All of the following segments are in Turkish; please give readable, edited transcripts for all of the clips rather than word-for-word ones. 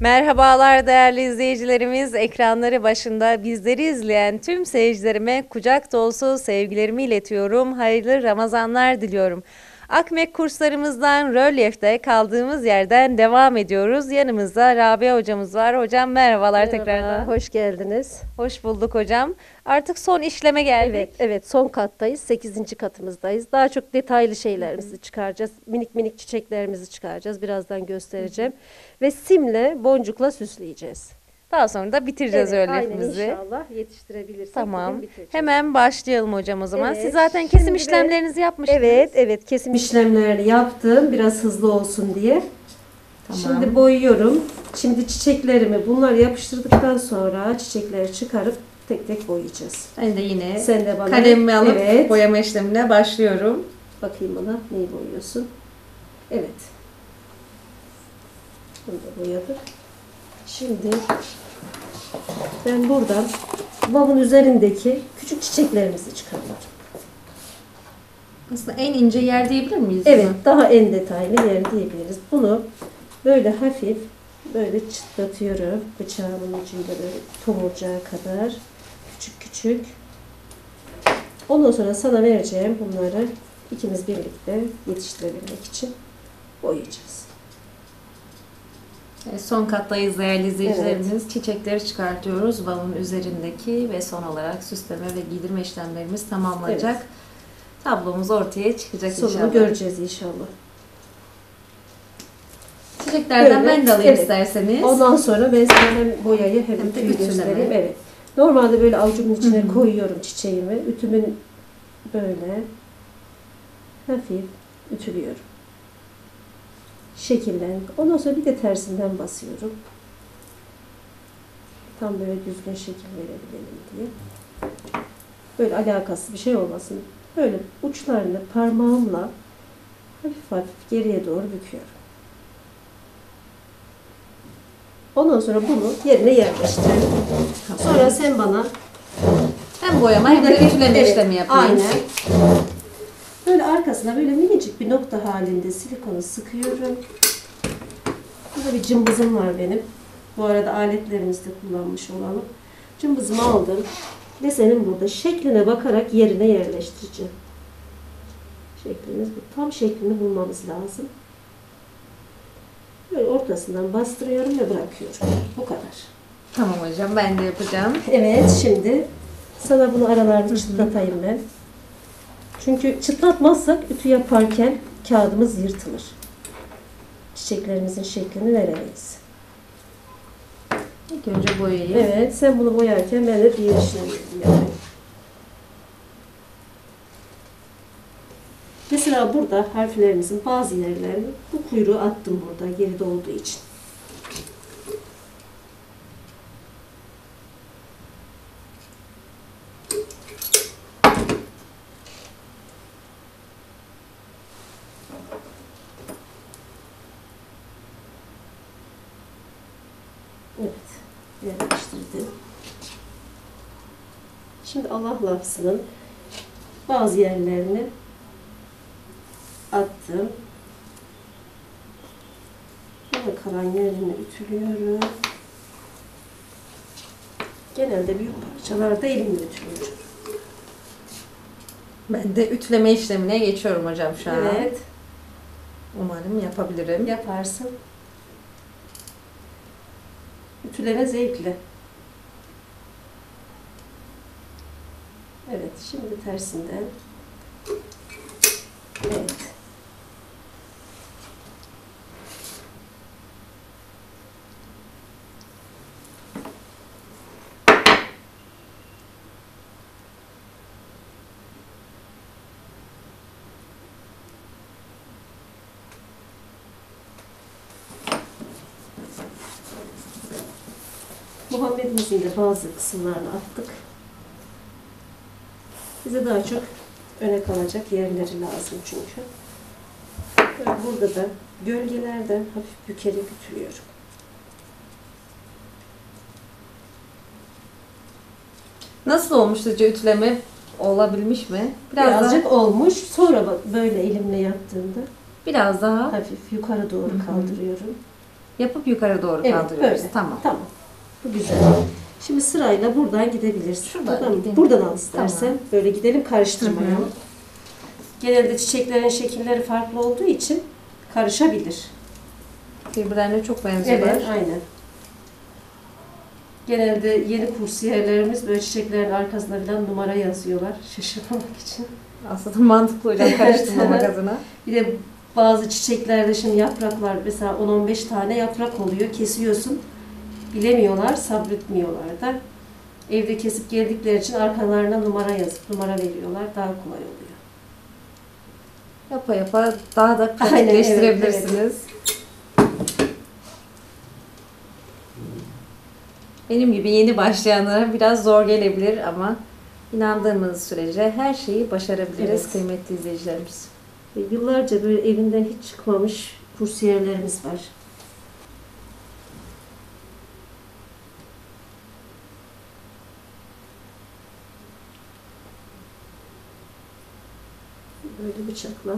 Merhabalar değerli izleyicilerimiz. Ekranları başında bizleri izleyen tüm seyircilerime kucak dolusu sevgilerimi iletiyorum. Hayırlı Ramazanlar diliyorum. Akmek kurslarımızdan Rölyef'te kaldığımız yerden devam ediyoruz. Yanımızda Rabia hocamız var. Hocam merhabalar Merhaba, tekrardan. hoş geldiniz. Hoş bulduk hocam. Artık son işleme geldik. Evet, son kattayız, 8. katımızdayız. Daha çok detaylı şeylerimizi çıkaracağız. Minik minik çiçeklerimizi çıkaracağız. Birazdan göstereceğim. Ve simle, boncukla süsleyeceğiz. Daha sonra da bitireceğiz Evet, aynen rölyefimizi. inşallah yetiştirebilirsek Tamam. bugün bitireceğiz. Hemen başlayalım hocam o zaman. Evet, Siz zaten kesim şimdi de- işlemlerinizi yapmıştınız. Evet, kesim işlemlerini yaptım biraz hızlı olsun diye. Tamam. Şimdi boyuyorum. Şimdi çiçeklerimi bunları yapıştırdıktan sonra çiçekleri çıkarıp tek tek boyayacağız. Ben de yine Sen de bana kalemimi alıp evet. boyama işlemine başlıyorum. Bakayım bana neyi boyuyorsun? Evet. Bunu da boyadık. Şimdi ben buradan babın üzerindeki küçük çiçeklerimizi çıkarıyorum. Aslında en ince yer diyebilir miyiz? Evet, buna? daha en detaylı yer diyebiliriz. Bunu böyle hafif böyle çıtlatıyorum. Bıçağımın ucuyla böyle tomurcuğa kadar küçük küçük. Ondan sonra sana vereceğim bunları ikimiz birlikte yetiştirebilmek için boyayacağız. Son kattayız değerli izleyicilerimiz. Çiçekleri çıkartıyoruz. Balonun üzerindeki ve son olarak süsleme ve giydirme işlemlerimiz tamamlanacak. Evet. Tablomuz ortaya çıkacak Sonunu inşallah. göreceğiz inşallah. Çiçeklerden Böyle, ben de alayım evet. isterseniz. Ondan sonra ben sana hem boyayı hem Hem de ütüyü ütüleme. göstereyim. Evet. Normalde böyle avucumun içine Hı hı. koyuyorum çiçeğimi. Ütümün böyle hafif ütülüyorum. Şekillen. Ondan sonra bir de tersinden basıyorum. Tam böyle düzgün şekil verebilelim diye. Böyle alakasız bir şey olmasın. Böyle uçlarını parmağımla hafif hafif geriye doğru büküyorum. Ondan sonra bunu yerine yerleştirelim. Sonra sen bana Hem boyama hem de buradaki- ütüleme evet, işlemi yapayım. Aynen. Böyle arkasına böyle minicik bir nokta halinde silikonu sıkıyorum. Burada bir cımbızım var benim. Bu arada aletlerimizde kullanmış olalım. Cımbızımı aldım. Ve senin burada şekline bakarak yerine yerleştireceğim. Şeklimiz bu. Tam şeklini bulmamız lazım. Böyle ortasından bastırıyorum ve bırakıyorum. Bu kadar. Tamam hocam, ben de yapacağım. Evet, şimdi sana bunu aralarını çıtlatayım ben. Çünkü çıtlatmazsak ütü yaparken kağıdımız yırtılır. Çiçeklerimizin şeklini veremeyiz. İlk önce boyayayım. Evet, sen bunu boyarken ben de diğer işlemleri yapayım. Mesela burada harflerimizin bazı yerlerini bu kuyruğu attım burada geride olduğu için. Evet, yerleştirdim. Şimdi Allah lafzının bazı yerlerini attım. Burada kalan yerini ütülüyorum. Genelde büyük parçalarda elimle ütülüyorum. Ben de ütüleme işlemine geçiyorum hocam şu an. Evet, Umarım yapabilirim. yaparsın. Ütüleme zevkli. Evet, şimdi tersinden. Evet. Muhammed'imizin de bazı kısımlarını attık. Bize daha çok öne kalacak yerleri lazım çünkü. Böyle burada da gölgelerden hafif bükerek ütülüyorum. Nasıl olmuş sizce ütüleme? Olabilmiş mi? Birazcık olmuş. Sonra bak böyle elimle yaptığımda biraz daha hafif yukarı doğru Hı hı. kaldırıyorum. Yapıp yukarı doğru Evet, kaldırıyoruz. böyle. Tamam. Tamam. Bu güzel. Şimdi sırayla buradan gidebiliriz. Şuradan gidelim. Buradan al istersen. Tamam. Böyle gidelim, karıştırmayalım. Hı hı. Genelde çiçeklerin şekilleri farklı olduğu için karışabilir. Birbirlerine çok benziyorlar. Evet, aynen. Genelde yeni kursiyerlerimiz böyle çiçeklerin arkasına falan numara yazıyorlar şaşırmamak için. Aslında mantıklı hocam karıştırmamak adına. Bir de bazı çiçeklerde şimdi yapraklar mesela 10-15 tane yaprak oluyor. Kesiyorsun. Bilemiyorlar, sabretmiyorlar da. Evde kesip geldikleri için arkalarına numara yazıp numara veriyorlar. Daha kolay oluyor. Yapa yapa daha da Aynen, pratikleştirebilirsiniz. Benim gibi yeni başlayanlara biraz zor gelebilir ama inandığımız sürece her şeyi başarabiliriz Evet. kıymetli izleyicilerimiz. Ve yıllarca böyle evinden hiç çıkmamış kursiyerlerimiz var. Böyle bıçakla.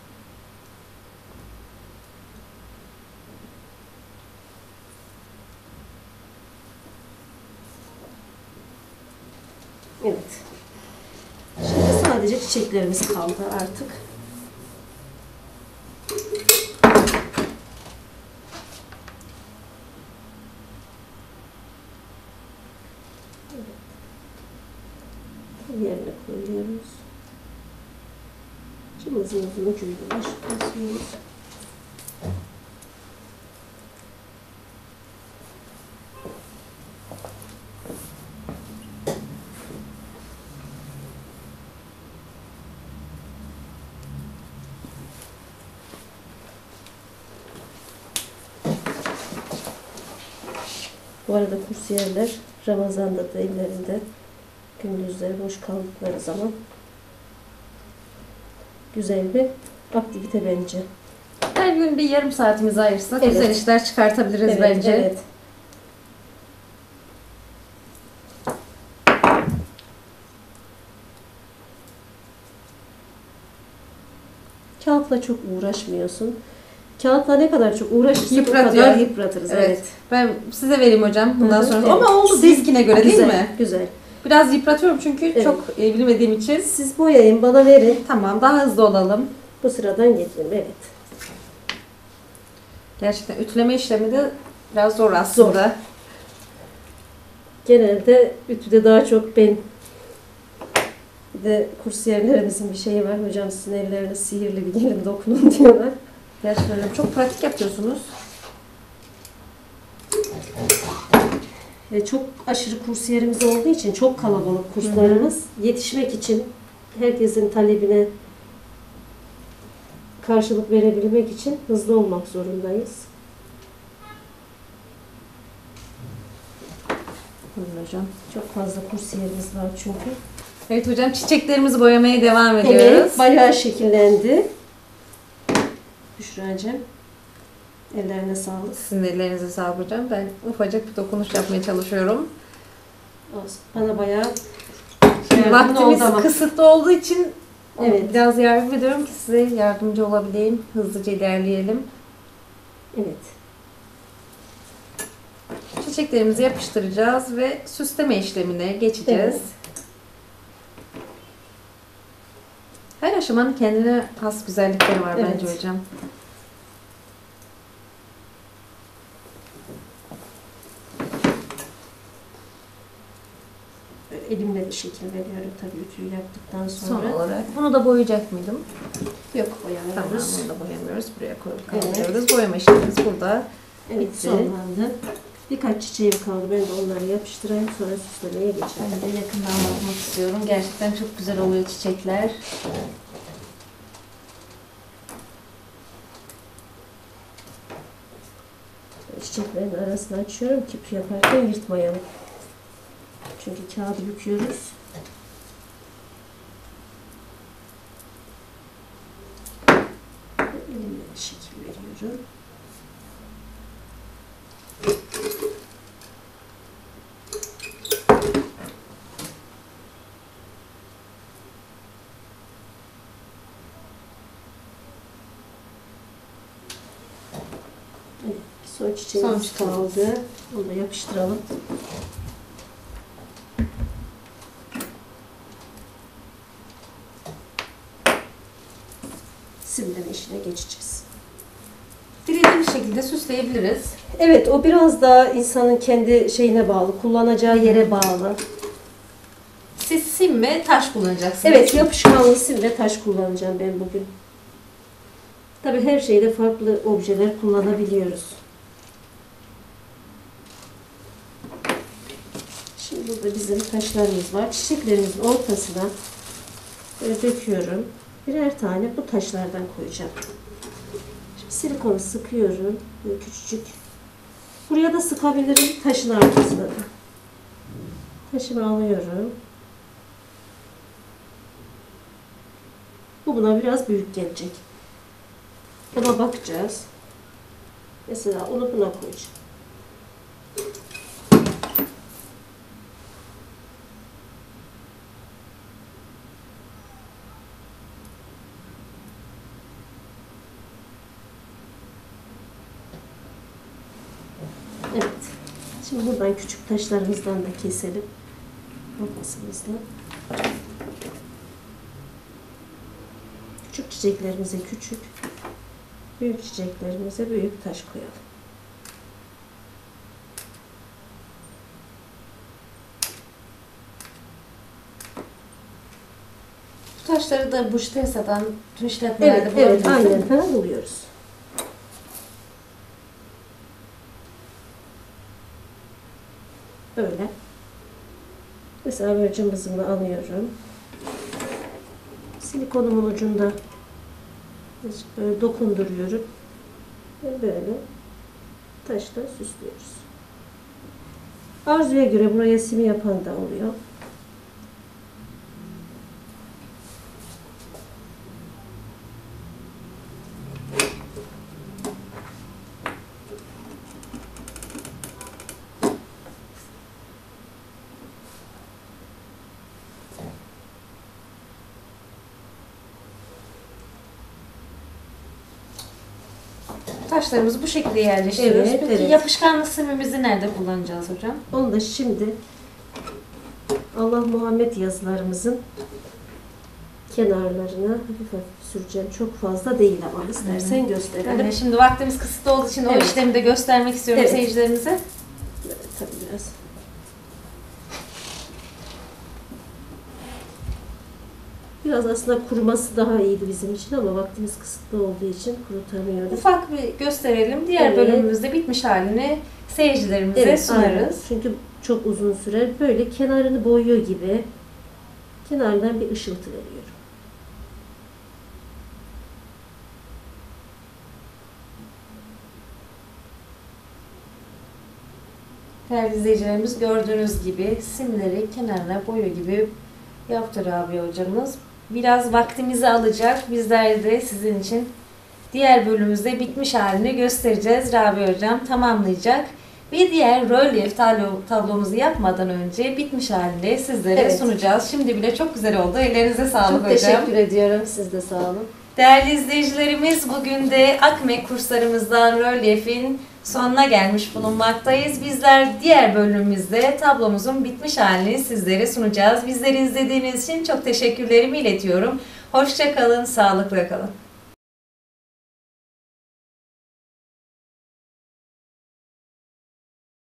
Evet. Şimdi sadece çiçeklerimiz kaldı artık. Yerine koyuyoruz. Cımbızımızın ucuyla basıyoruz. Bu arada kursiyerler Ramazan'da da evlerinde gündüzleri boş kaldıkları zaman güzel bir aktivite bence. Her gün bir yarım saatimizi ayırsak Evet. güzel işler çıkartabiliriz Evet, bence. evet. Kağıtla çok uğraşmıyorsun. Kağıtla ne kadar çok uğraşırsak o Yıpratıyor. kadar yıpratırız. Evet. Evet. Ben size vereyim hocam bundan Hı hı, sonra. evet. Ama oldu dizgine göre değil Güzel, mi? Güzel. Biraz yıpratıyorum çünkü Evet. çok bilmediğim için. Siz boyayın, bana verin. Tamam, daha hızlı olalım. Bu sıradan geçelim. Evet. Gerçekten ütüleme işlemi de biraz zor aslında. Genelde ütüde daha çok ben, bir de kursiyerlerimizin bir şeyi var. Hocam sizin elleriniz sihirli, bir gelin dokunun diyorlar. Gerçekten hocam çok pratik yapıyorsunuz. Çok aşırı kursiyerimiz olduğu için çok kalabalık kurslarımız. Yetişmek için herkesin talebine karşılık verebilmek için hızlı olmak zorundayız. Buyurun hocam. Çok fazla kursiyerimiz var çünkü. Evet hocam, çiçeklerimizi boyamaya devam ediyoruz. Evet, bayağı şekillendi. Büşra'cığım, ellerine sağlık. Sizin ellerinize sağlık hocam. Ben ufacık bir dokunuş yapmaya çalışıyorum. Olsun. Bana bayağı Şimdi yardımın vaktimiz oldu ama. kısıtlı olduğu için Evet. biraz yardım ediyorum ki size yardımcı olabileyim. Hızlıca ilerleyelim. Evet. Çiçeklerimizi yapıştıracağız ve süsleme işlemine geçeceğiz. Evet. Her aşamanın kendine has güzellikleri var Evet. bence hocam. Böyle elimle de şekil veriyorum tabii ütüyü yaptıktan sonra. Son olarak bunu da boyayacak mıydım? Yok, Tamam, boyamıyoruz. bunu da boyamıyoruz. Buraya koyup Evet. kaldırıyoruz. Boyama işlemimiz burada. Evet, Bitti. sonlandı. Birkaç çiçeğim kaldı. Ben de onları yapıştırayım, sonra süslemeye geçelim. Ben de yakından bakmak istiyorum. Gerçekten çok güzel oluyor çiçekler. Çiçeklerin arasını açıyorum ki yaparken yırtmayalım. Çünkü kağıdı büküyoruz. Elimle de şekil veriyorum. Evet, Son çiçeğimiz Son çiçeğimiz. kaldı. Onu da yapıştıralım. Simleme işine geçeceğiz. Dilediğimiz şekilde süsleyebiliriz. Evet, o biraz daha insanın kendi şeyine bağlı, kullanacağı yere bağlı. Siz sim ve taş kullanacaksınız. Evet, yapışkanlı sim ve taş kullanacağım ben bugün. Tabii her şeyde farklı objeler kullanabiliyoruz. Şimdi burada bizim taşlarımız var. Çiçeklerimizin ortasına böyle döküyorum. Birer tane bu taşlardan koyacağım. Şimdi silikonu sıkıyorum. Böyle küçücük. Buraya da sıkabilirim. Taşın arkasına da. Taşımı alıyorum. Bu buna biraz büyük gelecek. Buna bakacağız. Mesela onu buna koyacağım. Evet. Şimdi buradan küçük taşlarımızdan da keselim. Makasımızla. Küçük çiçeklerimize küçük, büyük çiçeklerimize büyük taş koyalım. Bu taşları da Buş'ta satan tüm işletmelerde Evet, bulabiliriz, evet, değil mi? aynen buluyoruz. Böyle. Mesela böyle cımbızımı alıyorum. Silikonumun ucunda böyle dokunduruyorum. Ve böyle taşla süslüyoruz. Arzuya göre buraya sim yapan da oluyor. Taşlarımızı bu şekilde yerleştiriyoruz. Evet, Peki evet. yapışkanlı simimizi nerede kullanacağız hocam? Onu da şimdi Allah Muhammed yazılarımızın kenarlarına hafif hafif süreceğim. Çok fazla değil ama istersen gösterelim. Yani şimdi vaktimiz kısıtlı olduğu için o Evet. işlemi de göstermek istiyorum Evet. seyircilerimize. Evet, tabii biraz. Biraz aslında kuruması daha iyiydi bizim için ama vaktimiz kısıtlı olduğu için kurutamıyoruz. Ufak bir gösterelim. Diğer Evet. bölümümüzde bitmiş halini seyircilerimize Evet, sunarız. aynen. Çünkü çok uzun sürer. Böyle kenarını boyuyor gibi kenardan bir ışıltı veriyorum. Değerli izleyicilerimiz gördüğünüz gibi simleri kenarına boya gibi yaptı Rabia hocamız. Biraz vaktimizi alacak. Bizler de sizin için diğer bölümümüzde bitmiş halini göstereceğiz. Rabia hocam tamamlayacak. Bir diğer rölyef tablomuzu yapmadan önce bitmiş halini sizlere Evet. sunacağız. Şimdi bile çok güzel oldu. Ellerinize sağlık Çok hocam. teşekkür ediyorum. Siz de sağ olun. Değerli izleyicilerimiz, bugün de AKME kurslarımızdan rölyefin sonuna gelmiş bulunmaktayız. Bizler diğer bölümümüzde tablomuzun bitmiş halini sizlere sunacağız. Bizleri izlediğiniz için çok teşekkürlerimi iletiyorum. Hoşça kalın, sağlıkla kalın.